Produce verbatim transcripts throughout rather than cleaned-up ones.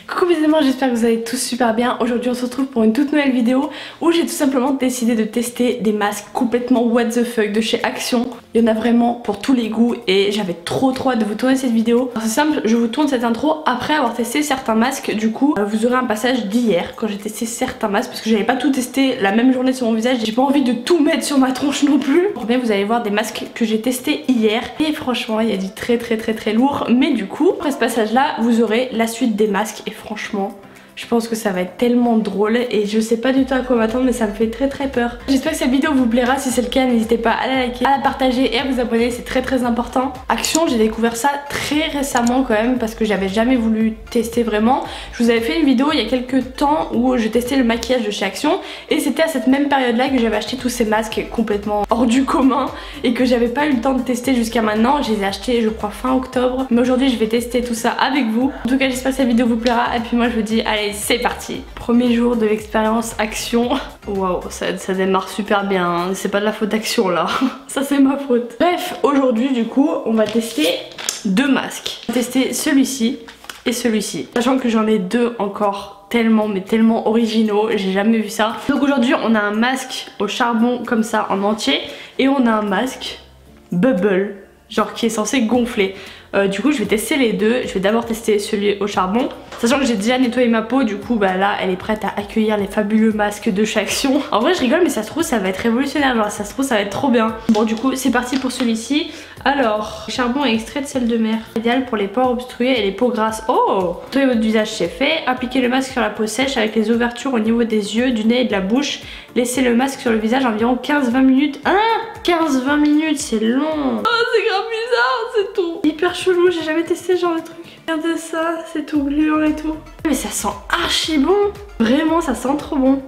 Coucou mes amis, j'espère que vous allez tous super bien. Aujourd'hui on se retrouve pour une toute nouvelle vidéo où j'ai tout simplement décidé de tester des masques complètement what the fuck de chez Action. Il y en a vraiment pour tous les goûts et j'avais trop trop hâte de vous tourner cette vidéo. C'est simple, je vous tourne cette intro après avoir testé certains masques. Du coup vous aurez un passage d'hier quand j'ai testé certains masques parce que j'avais pas tout testé la même journée sur mon visage. J'ai pas envie de tout mettre sur ma tronche non plus. Mais vous allez voir des masques que j'ai testés hier et franchement il y a du très très très très lourd. Mais du coup après ce passage là vous aurez la suite des masques et franchement je pense que ça va être tellement drôle et je sais pas du tout à quoi m'attendre mais ça me fait très très peur. J'espère que cette vidéo vous plaira, si c'est le cas n'hésitez pas à la liker, à la partager et à vous abonner, c'est très très important. Action, j'ai découvert ça très récemment quand même parce que j'avais jamais voulu tester vraiment. Je vous avais fait une vidéo il y a quelques temps où je testais le maquillage de chez Action et c'était à cette même période là que j'avais acheté tous ces masques complètement hors du commun et que j'avais pas eu le temps de tester jusqu'à maintenant. Je les ai achetés je crois fin octobre mais aujourd'hui je vais tester tout ça avec vous. En tout cas j'espère que cette vidéo vous plaira et puis moi je vous dis allez c'est parti. Premier jour de l'expérience Action. Waouh, ça, ça démarre super bien, hein. C'est pas de la faute d'Action là, ça c'est ma faute. Bref, aujourd'hui du coup on va tester deux masques. On va tester celui-ci et celui-ci. Sachant que j'en ai deux encore tellement mais tellement originaux, j'ai jamais vu ça. Donc aujourd'hui on a un masque au charbon comme ça en entier et on a un masque bubble, genre qui est censé gonfler. Euh, du coup je vais tester les deux, je vais d'abord tester celui au charbon. Sachant que j'ai déjà nettoyé ma peau, du coup bah là elle est prête à accueillir les fabuleux masques de chez Action. En vrai je rigole mais ça se trouve ça va être révolutionnaire, genre ça se trouve ça va être trop bien. Bon du coup c'est parti pour celui-ci. Alors, charbon et extrait de sel de mer. Idéal pour les pores obstrués et les peaux grasses. Oh! Nettoyer votre visage c'est fait. Appliquez le masque sur la peau sèche avec les ouvertures au niveau des yeux, du nez et de la bouche. Laissez le masque sur le visage environ quinze à vingt minutes. Hein? quinze à vingt minutes, c'est long. Oh c'est grave bizarre, c'est tout. Hyper chelou, j'ai jamais testé ce genre de truc. Regardez ça, c'est tout gluant et tout. Mais ça sent archi bon. Vraiment, ça sent trop bon.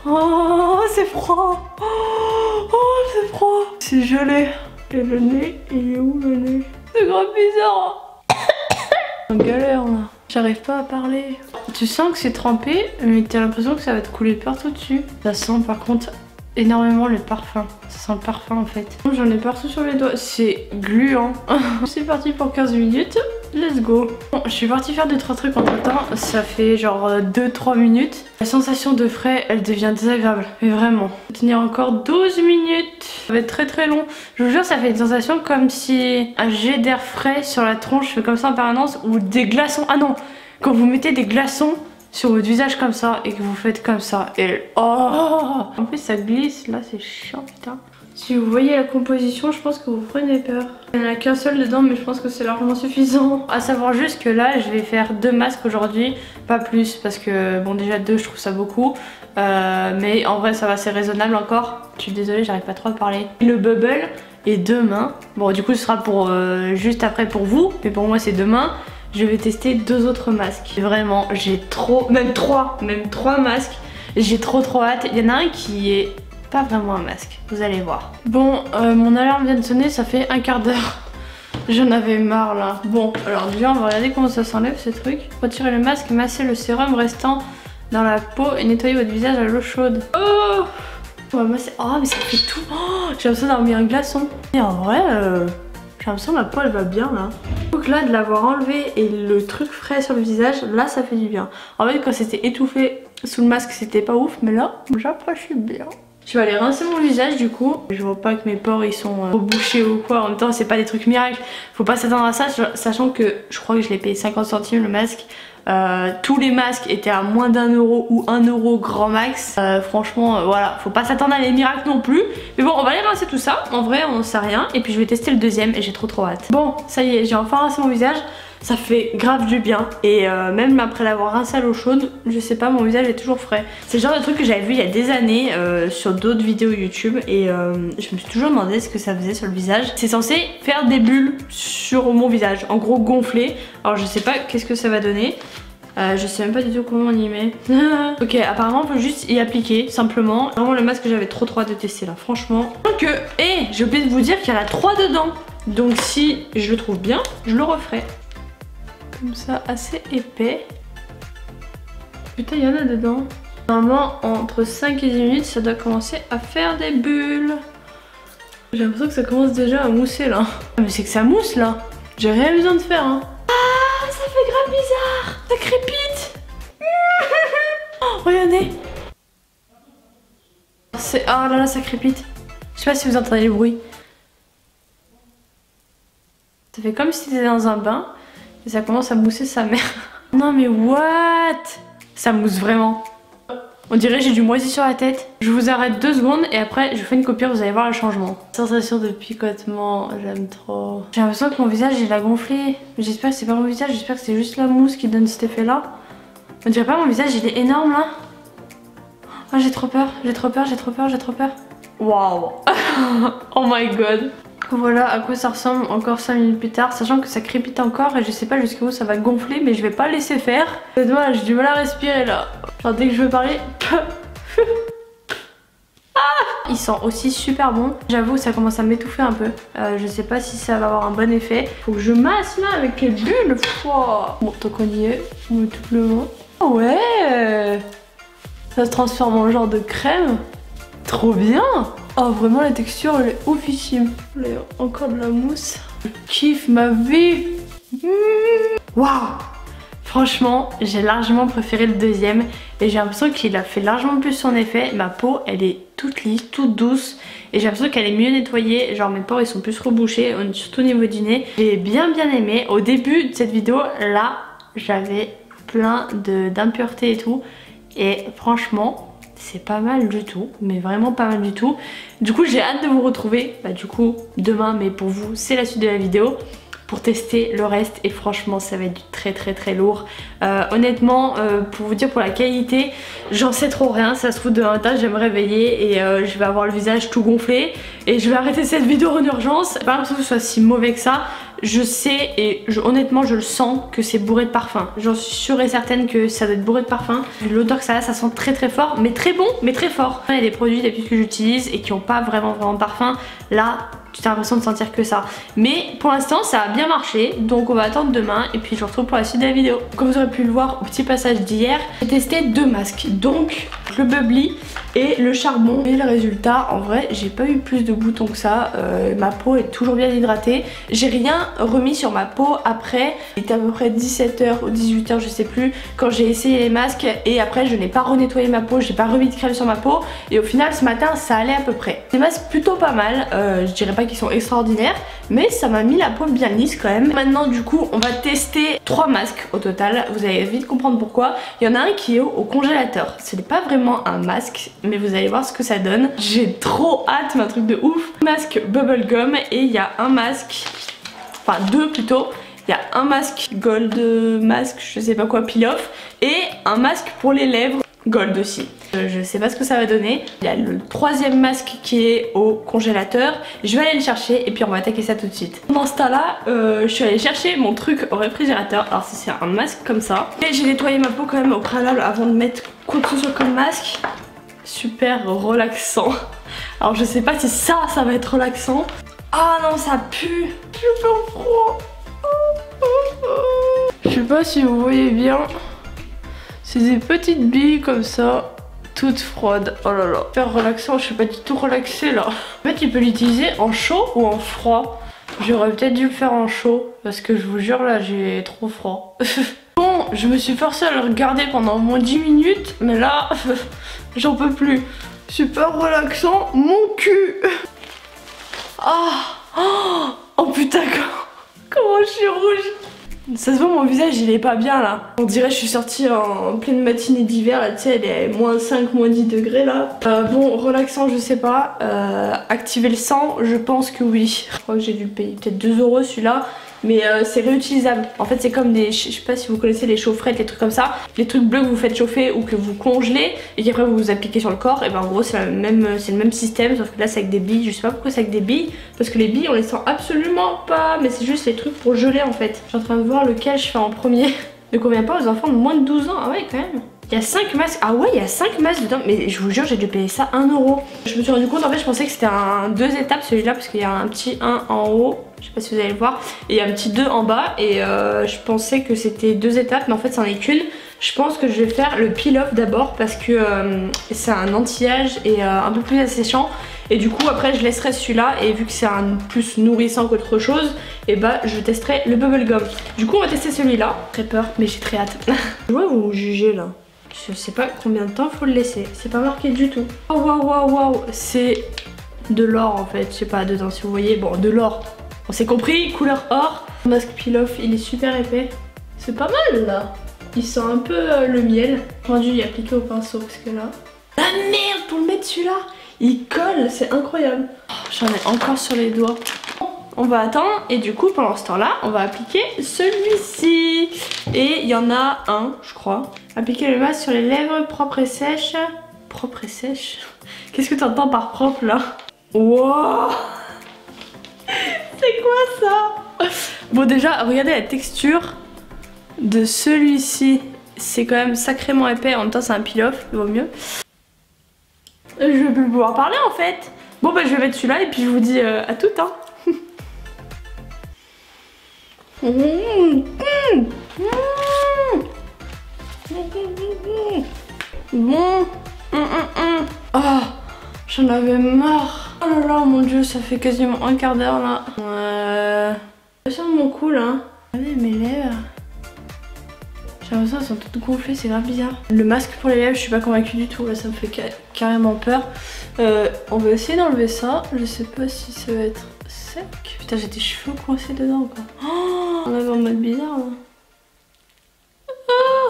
Oh, c'est froid. Oh, c'est froid. C'est gelé. Et le nez, il est où le nez? C'est grave bizarre. En galère là. J'arrive pas à parler. Tu sens que c'est trempé, mais t'as l'impression que ça va te couler partout dessus. Ça sent par contre énormément le parfum. Ça sent le parfum en fait. J'en ai partout sur les doigts. C'est gluant. C'est parti pour quinze minutes. Let's go. Bon, je suis partie faire deux trois trucs entre temps. Ça fait genre deux trois minutes. La sensation de frais, elle devient désagréable. Mais vraiment. Tenir encore douze minutes. Ça va être très très long. Je vous jure, ça fait une sensation comme si un jet d'air frais sur la tronche fait comme ça en permanence. Ou des glaçons. Ah non, quand vous mettez des glaçons sur votre visage comme ça et que vous faites comme ça et oh, en plus ça glisse là, c'est chiant putain. Si vous voyez la composition je pense que vous prenez peur. Il n'y en a qu'un seul dedans mais je pense que c'est largement suffisant. À savoir juste que là je vais faire deux masques aujourd'hui, pas plus parce que bon déjà deux je trouve ça beaucoup euh, mais en vrai ça va, c'est raisonnable encore. Je suis désolée, j'arrive pas trop à parler. Le bubble et demain, bon du coup ce sera pour euh, juste après pour vous mais pour moi c'est demain. Je vais tester deux autres masques. Vraiment, j'ai trop, même trois, même trois masques. J'ai trop trop hâte. Il y en a un qui est pas vraiment un masque, vous allez voir. Bon, euh, mon alarme vient de sonner, ça fait un quart d'heure. J'en avais marre là. Bon, alors déjà on va regarder comment ça s'enlève ce truc. Retirez le masque, massez le sérum restant dans la peau et nettoyez votre visage à l'eau chaude. Oh, on va masser. Oh mais ça fait tout. Oh, j'ai l'impression d'avoir mis un glaçon. Et en vrai... Euh... J'ai l'impression que ma peau elle va bien là. Donc là de l'avoir enlevé et le truc frais sur le visage, là ça fait du bien. En fait quand c'était étouffé sous le masque c'était pas ouf mais là j'apprécie bien. Je vais aller rincer mon visage du coup. Je vois pas que mes pores ils sont euh, bouchés ou quoi. En même temps c'est pas des trucs miracles. Faut pas s'attendre à ça sachant que je crois que je l'ai payé cinquante centimes le masque. Euh, tous les masques étaient à moins d'un euro ou un euro grand max. Euh, franchement, euh, voilà, faut pas s'attendre à les miracles non plus. Mais bon, on va aller rincer tout ça. En vrai, on sait rien. Et puis je vais tester le deuxième et j'ai trop trop hâte. Bon, ça y est, j'ai enfin rincé mon visage. Ça fait grave du bien. Et euh, même après l'avoir rincé à l'eau chaude, je sais pas, mon visage est toujours frais. C'est le genre de truc que j'avais vu il y a des années euh, sur d'autres vidéos YouTube. Et euh, je me suis toujours demandé ce que ça faisait sur le visage. C'est censé faire des bulles sur mon visage. En gros, gonfler. Alors je sais pas qu'est-ce que ça va donner. Euh, je sais même pas du tout comment on y met. Ok, apparemment on peut juste y appliquer simplement. Vraiment le masque que j'avais trop trop hâte de tester là, franchement. Donc, et hey, j'ai oublié de vous dire qu'il y en a trois dedans. Donc si je le trouve bien, je le referai. Comme ça, assez épais. Putain, il y en a dedans. Normalement, entre cinq et dix minutes, ça doit commencer à faire des bulles. J'ai l'impression que ça commence déjà à mousser là. Mais c'est que ça mousse là. J'ai rien besoin de faire hein. Ah, ça fait grave bizarre. Ça crépite. Regardez. C'est... Oh là là, ça crépite. Je sais pas si vous entendez le bruit. Ça fait comme si t'étais dans un bain et ça commence à mousser sa mère. Non mais what? Ça mousse vraiment. On dirait j'ai du moisi sur la tête. Je vous arrête deux secondes et après je fais une coupure, vous allez voir le changement. Sensation de picotement, j'aime trop. J'ai l'impression que mon visage il a gonflé. J'espère que c'est pas mon visage, j'espère que c'est juste la mousse qui donne cet effet là. On dirait pas mon visage il est énorme là. Oh j'ai trop peur, j'ai trop peur, j'ai trop peur, j'ai trop peur. Waouh. Oh my god. Voilà à quoi ça ressemble encore cinq minutes plus tard, sachant que ça crépite encore et je sais pas jusqu'où ça va gonfler, mais je vais pas laisser faire. Honnêtement j'ai du mal à respirer là. Genre dès que je veux parler... Ah, il sent aussi super bon. J'avoue ça commence à m'étouffer un peu. Euh, je sais pas si ça va avoir un bon effet. Faut que je masse là avec les bulles. Oh. Bon tant qu'on y est, on met tout le monde. Oh ouais. Ça se transforme en genre de crème. Trop bien. Oh vraiment la texture elle est oufissime. Là, encore de la mousse. Je kiffe ma vie. Waouh. Franchement j'ai largement préféré le deuxième. Et j'ai l'impression qu'il a fait largement plus son effet. Ma peau elle est toute lisse, toute douce. Et j'ai l'impression qu'elle est mieux nettoyée. Genre mes pores ils sont plus rebouchés, surtout au niveau du nez. J'ai bien bien aimé. Au début de cette vidéo là j'avais plein d'impuretés et tout. Et franchement c'est pas mal du tout, mais vraiment pas mal du tout. Du coup j'ai hâte de vous retrouver, bah du coup demain, mais pour vous c'est la suite de la vidéo, pour tester le reste et franchement ça va être du très très très lourd. Euh, honnêtement euh, pour vous dire pour la qualité, j'en sais trop rien, ça se trouve demain matin je vais me réveiller et euh, je vais avoir le visage tout gonflé et je vais arrêter cette vidéo en urgence. J'ai pas l'impression que ce soit si mauvais que ça. Je sais et je, honnêtement je le sens que c'est bourré de parfum. J'en suis sûre et certaine que ça doit être bourré de parfum. L'odeur que ça a, ça sent très très fort, mais très bon, mais très fort. Il y a des produits d'habitude que j'utilise et qui n'ont pas vraiment vraiment de parfum. Là, tu as l'impression de sentir que ça. Mais pour l'instant ça a bien marché, donc on va attendre demain et puis je vous retrouve pour la suite de la vidéo. Comme vous aurez pu le voir au petit passage d'hier, j'ai testé deux masques, donc le bubbly et le charbon. Et le résultat, en vrai j'ai pas eu plus de boutons que ça. euh, Ma peau est toujours bien hydratée. J'ai rien remis sur ma peau après. Il était à peu près dix-sept heures ou dix-huit heures je sais plus quand j'ai essayé les masques. Et après je n'ai pas renettoyé ma peau, j'ai pas remis de crème sur ma peau. Et au final ce matin ça allait à peu près. Des masques plutôt pas mal, euh, je dirais pas qu'ils sont extraordinaires, mais ça m'a mis la peau bien lisse quand même. Maintenant du coup on va tester trois masques au total. Vous allez vite comprendre pourquoi. Il y en a un qui est au, au congélateur. Ce n'est pas vraiment un masque, mais vous allez voir ce que ça donne. J'ai trop hâte, mais un truc de ouf. Masque bubblegum et il y a un masque, enfin deux plutôt. Il y a un masque gold mask, je sais pas quoi, peel off, et un masque pour les lèvres gold aussi. Euh, je sais pas ce que ça va donner. Il y a le troisième masque qui est au congélateur. Je vais aller le chercher et puis on va attaquer ça tout de suite. Pendant ce temps-là, euh, je suis allée chercher mon truc au réfrigérateur. Alors c'est un masque comme ça. Et j'ai nettoyé ma peau quand même au préalable avant de mettre quoi que ce soit comme masque. Super relaxant. Alors je sais pas si ça, ça va être relaxant. Ah non, ça pue. J'ai peur froid. Je sais pas si vous voyez bien. C'est des petites billes comme ça, toutes froides. Oh là là. Super relaxant, je suis pas du tout relaxée là. En fait, tu peux l'utiliser en chaud ou en froid. J'aurais peut-être dû le faire en chaud parce que je vous jure là, j'ai trop froid. Bon, je me suis forcée à le regarder pendant au moins dix minutes, mais là, j'en peux plus. Super relaxant, mon cul. Ah, oh, oh putain, comment je suis rouge. Ça se voit, mon visage il est pas bien là. On dirait que je suis sortie en pleine matinée d'hiver là, tu sais, elle est moins cinq, moins dix degrés là. Euh, bon, relaxant je sais pas. Euh, activer le sang, je pense que oui. Je crois que j'ai dû payer peut-être deux euros celui-là. Mais euh, c'est réutilisable. En fait c'est comme des, je sais pas si vous connaissez les chaufferettes, les trucs comme ça. Les trucs bleus que vous faites chauffer ou que vous congelez et qu'après vous vous appliquez sur le corps. Et ben en gros c'est le même, c'est le même système, sauf que là c'est avec des billes. Je sais pas pourquoi c'est avec des billes, parce que les billes on les sent absolument pas. Mais c'est juste les trucs pour geler en fait. Je suis en train de voir lequel je fais en premier. Ne convient pas aux enfants de moins de douze ans. Ah ouais quand même. Il y a cinq masques, ah ouais il y a cinq masques dedans, mais je vous jure j'ai dû payer ça un euro. Je me suis rendu compte en fait, je pensais que c'était un deux étapes celui-là, parce qu'il y a un petit un en haut, je sais pas si vous allez le voir, et il y a un petit deux en bas, et euh, je pensais que c'était deux étapes, mais en fait c'en est qu'une. Je pense que je vais faire le peel off d'abord parce que euh, c'est un anti-âge et euh, un peu plus asséchant. Et du coup après je laisserai celui-là, et vu que c'est un plus nourrissant qu'autre chose, et bah je testerai le bubblegum. Du coup on va tester celui-là. Très peur mais j'ai très hâte. Je vois vous jugez là. Je sais pas combien de temps faut le laisser. C'est pas marqué du tout. Oh waouh waouh waouh. C'est de l'or en fait. Je sais pas dedans si vous voyez. Bon, de l'or. On s'est compris. Couleur or. Le masque peel-off, il est super épais. C'est pas mal là. Il sent un peu euh, le miel. Rendu, il est appliqué au pinceau parce que là. Ah merde, pour le mettre celui-là. Il colle. C'est incroyable. Oh, j'en ai encore sur les doigts. On va attendre et du coup pendant ce temps là on va appliquer celui-ci. Et il y en a un je crois. Appliquer le masque sur les lèvres propres et sèches. Propres et sèches. Qu'est-ce que tu entends par propre là? Wow. C'est quoi ça? Bon déjà regardez la texture de celui-ci. C'est quand même sacrément épais. En même temps c'est un peel-off, il vaut mieux. Je vais plus pouvoir parler en fait. Bon bah je vais mettre celui-là et puis je vous dis euh, à tout hein. Mmh, mmh, mmh. Bon. Mmh, mmh. Oh, j'en avais marre. Oh là là, mon dieu, ça fait quasiment un quart d'heure là. Euh... Ça sent mon cou là. Regardez mes lèvres. J'ai l'impression qu'elles sont toutes gonflées, c'est grave bizarre. Le masque pour les lèvres, je suis pas convaincue du tout. Là, ça me fait ca carrément peur. Euh, on va essayer d'enlever ça. Je sais pas si ça va être sec. Putain, j'ai des cheveux coincés dedans quoi. Oh, on est en mode bizarre là. Oh,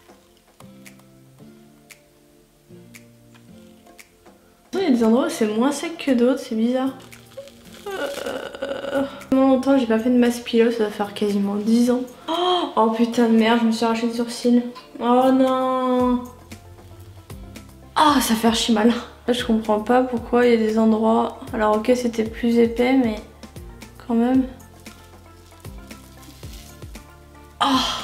il y a des endroits où c'est moins sec que d'autres, c'est bizarre. Euh... Comment longtemps j'ai pas fait de masque peel-off, ça va faire quasiment dix ans. Oh, oh putain de merde, je me suis arraché le sourcil. Oh non. Ah, oh, ça fait archi mal. Là, je comprends pas pourquoi il y a des endroits... Alors ok, c'était plus épais, mais quand même... Oh,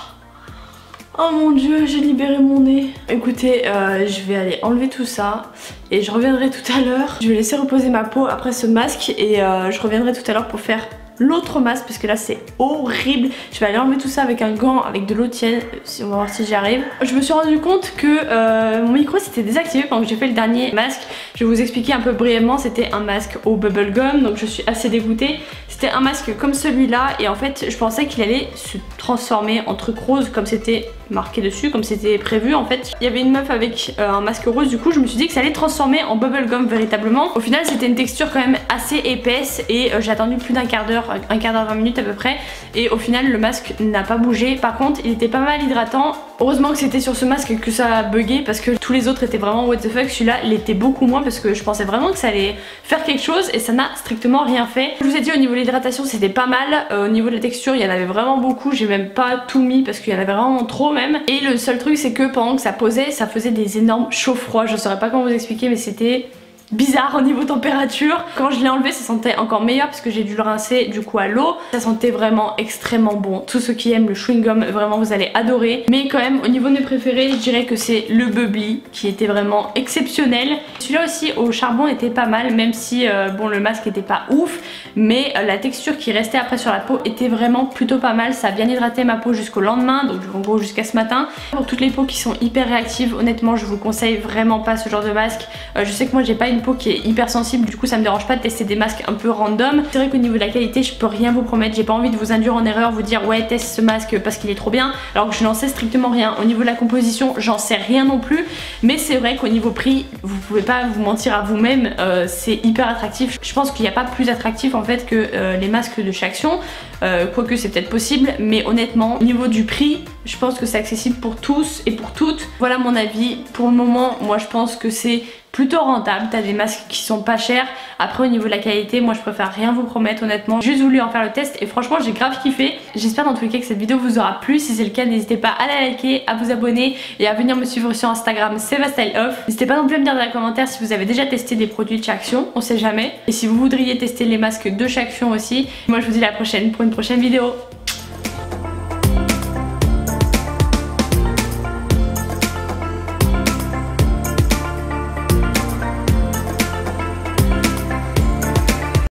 oh mon dieu, j'ai libéré mon nez. Écoutez, euh, je vais aller enlever tout ça et je reviendrai tout à l'heure. Je vais laisser reposer ma peau après ce masque et euh, je reviendrai tout à l'heure pour faire l'autre masque parce que là c'est horrible. Je vais aller enlever tout ça avec un gant avec de l'eau tiède. On va voir si j'y arrive. Je me suis rendu compte que euh, mon micro s'était désactivé pendant que j'ai fait le dernier masque. Je vais vous expliquer un peu brièvement. C'était un masque au bubblegum, donc je suis assez dégoûtée. C'était un masque comme celui-là et en fait je pensais qu'il allait se transformer en truc rose comme c'était marqué dessus, comme c'était prévu en fait. Il y avait une meuf avec euh, un masque rose, du coup je me suis dit que ça allait transformer en bubblegum véritablement. Au final c'était une texture quand même assez épaisse et euh, j'ai attendu plus d'un quart d'heure, un quart d'heure, vingt minutes à peu près et au final le masque n'a pas bougé. Par contre il était pas mal hydratant. Heureusement que c'était sur ce masque que ça a bugué parce que tous les autres étaient vraiment what the fuck. Celui-là l'était beaucoup moins parce que je pensais vraiment que ça allait faire quelque chose et ça n'a strictement rien fait. Je vous ai dit au niveau de l'hydratation c'était pas mal, euh, au niveau de la texture il y en avait vraiment beaucoup, j'ai même pas tout mis parce qu'il y en avait vraiment trop même. Et le seul truc c'est que pendant que ça posait, ça faisait des énormes chaud-froid, je saurais pas comment vous expliquer mais c'était bizarre au niveau température. Quand je l'ai enlevé ça sentait encore meilleur parce que j'ai dû le rincer du coup à l'eau. Ça sentait vraiment extrêmement bon. Tous ceux qui aiment le chewing gum vraiment vous allez adorer. Mais quand même au niveau de mes préférés je dirais que c'est le bubbly qui était vraiment exceptionnel. Celui-là aussi au charbon était pas mal même si euh, bon le masque était pas ouf. Mais euh, la texture qui restait après sur la peau était vraiment plutôt pas mal. Ça a bien hydraté ma peau jusqu'au lendemain, donc en gros jusqu'à ce matin. Pour toutes les peaux qui sont hyper réactives, honnêtement je vous conseille vraiment pas ce genre de masque. Euh, je sais que moi j'ai pas une peau qui est hyper sensible, du coup ça me dérange pas de tester des masques un peu random. C'est vrai qu'au niveau de la qualité je peux rien vous promettre, j'ai pas envie de vous induire en erreur, vous dire ouais teste ce masque parce qu'il est trop bien alors que je n'en sais strictement rien. Au niveau de la composition j'en sais rien non plus, mais c'est vrai qu'au niveau prix vous pouvez pas vous mentir à vous-même, euh, c'est hyper attractif. Je pense qu'il n'y a pas plus attractif en fait que euh, les masques de chez Action, euh, quoique c'est peut-être possible, mais honnêtement au niveau du prix je pense que c'est accessible pour tous et pour toutes. Voilà mon avis pour le moment. Moi je pense que c'est plutôt rentable, t'as des masques qui sont pas chers. Après au niveau de la qualité moi je préfère rien vous promettre honnêtement. J'ai juste voulu en faire le test et franchement j'ai grave kiffé. J'espère dans tous les cas que cette vidéo vous aura plu. Si c'est le cas n'hésitez pas à la liker, à vous abonner et à venir me suivre sur Instagram SevaStyleOff. N'hésitez pas non plus à me dire dans les commentaires si vous avez déjà testé des produits de chez Action, on sait jamais. Et si vous voudriez tester les masques de chez Action aussi. Moi je vous dis à la prochaine pour une prochaine vidéo.